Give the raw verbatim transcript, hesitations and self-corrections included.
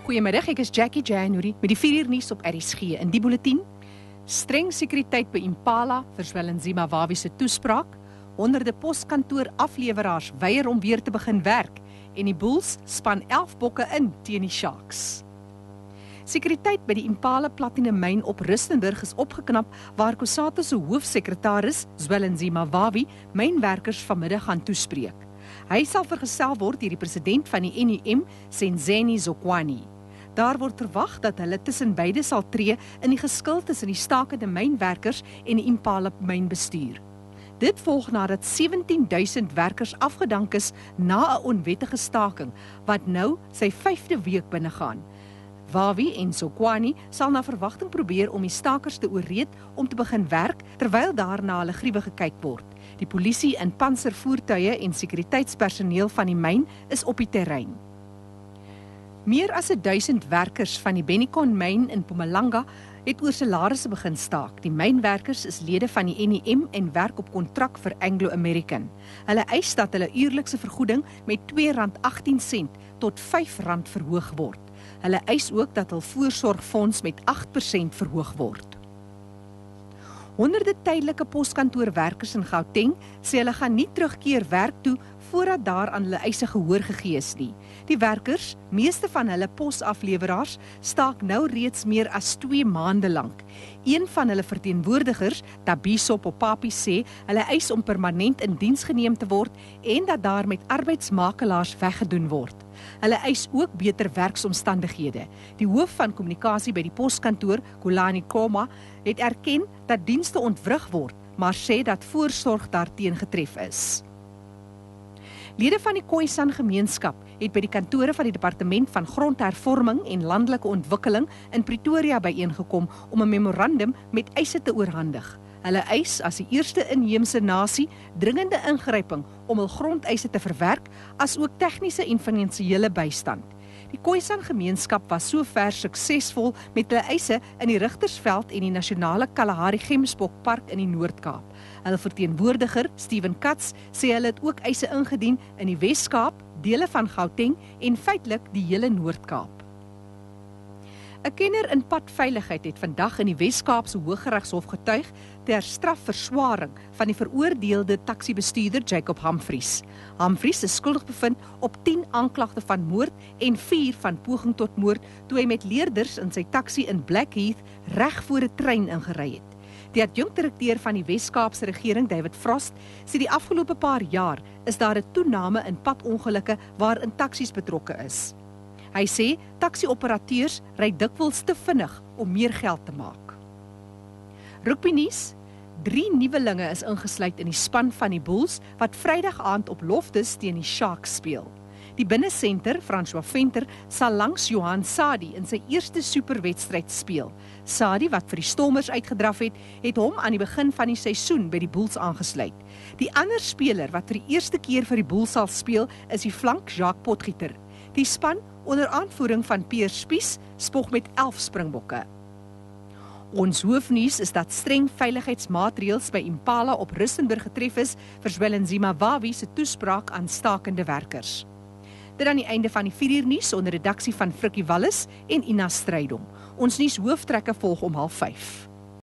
Goeiemiddag, ek is Jackie January met die vier uur nuus op R S G. In die bulletin, streng sekuriteit by Impala vir Zwelinzima Wawi se toespraak, honderde poskantoor afleweraars weier om weer te begin werk en die Bulls span elf bokke in teen die Sharks. Sekuriteit by die Impala Platinum myn op Rustenburg is opgeknap waar Cosatu se hoofsekretaris Zwelinzima Wawi mynwerkers vanmiddag gaan toespreek. Hy sal vergesel word deur die president van die N U M, Senzeni Zokwani. Daar word verwag dat hulle tussen beide sal tree in die geskil tussen die stakende mynwerkers en die Impala mynbestuur. Dit volg nadat sewentien duisend werkers afgedank is na 'n onwettige staking wat nou sy vyfde week binnegaan. Wawi en Zokwani sal na verwagting probeer om die stakers te oorreed om te begin werk terwyl daar na hulle griewe gekyk word. Die polisie in panservoertuie en sekuriteitspersoneel van die myn is op die terrein. Meer as duisend werkers van die Bennikon myn in Mpumalanga het oor salarisse begin staak. Die mynwerkers is lede van die N U M en werk op kontrak vir Anglo American. Hulle eis dat hulle uurlikse vergoeding met twee rand agtien sent tot vyf rand verhoog word. Hulle eis ook dat hul voorsorgfonds met agt persent verhoog word. Honderde tydelike poskantoorwerkers in Gauteng sê hulle gaan nie terugkeer werk toe voordat daar aan hulle eise gehoor gegee is nie. Die werkers, meeste van hulle posafleweraars, staak nou reeds meer as twee maande lank. Een van hulle verteenwoordigers, Tabiso Popapi, sê hulle eis om permanent in diens geneem te word en dat daar met arbeidsmakelaars weggedoen word. Hulle eis ook beter werksomstandighede. Die hoof van kommunikasie by die poskantoor, Kulani Koma, het erken dat dienste ontwrig word, maar sê dat voorsorg daarteen getref is. Lede van die Khoisan gemeenskap het by die kantore van die Departement van Grondhervorming en Landelike Ontwikkeling in Pretoria byeengekom om 'n memorandum met eise te oorhandig. Hulle eis as die eerste inheemse nasie dringende ingryping om hul grondeise te verwerk, as ook tegniese en finansiële bystand. Die Khoisan gemeenskap was sover suksesvol met hulle eise in die Rigtersveld en die nasionale Kalahari Gemsbok Park in die Noord-Kaap. Hulle verteenwoordiger, Steven Katz, sê hulle het ook eise ingedien in die Wes-Kaap, dele van Gauteng en feitelik die hele Noord-Kaap. 'n Kenner in padveiligheid het vandag in die Wes-Kaapse Hooggeregshof getuig ter strafverswaring van die veroordeelde taksibestuurder Jacob Humphries. Humphries is skuldig bevind op tien aanklagte van moord en vier van poging tot moord toe hy met leerders in sy taksi in Blackheath reg voor 'n trein ingery het. Die adjunkdirekteur van die Wes-Kaapse regering, David Frost, sê die afgelope paar jaar is daar 'n toename in padongelukke waarin taksies betrokke is. Hy sê taksi-operateurs ry dikwels te vinnig om meer geld te maak. Rugby nuus: drie nuwelinge is ingesluit in die span van die Bulls wat Vrydag aand op Loftus teen die Sharks speel. Die binnesenter, François Venter, sal langs Johan Sadi in sy eerste superwedstryd speel. Sadi, wat vir die Stormers uitgedraf het, het hom aan die begin van die seisoen by die Bulls aangesluit. Die ander speler wat vir die eerste keer vir die Bulls sal speel, is die flank Jacques Potgieter. Die span, onder aanvoering van Pierre Spies, spog met elf springbokke. Ons hoofnuus is dat streng veiligheidsmaatreëls by Impala op Rustenburg getref is vir Zwelinzima Wawi se toespraak aan stakende werkers. Dit aan die einde van die vier uur nuus onder redaksie van Frikkie Wallis en Ina Strydom. Ons nuus hooftrekke volg om half vyf.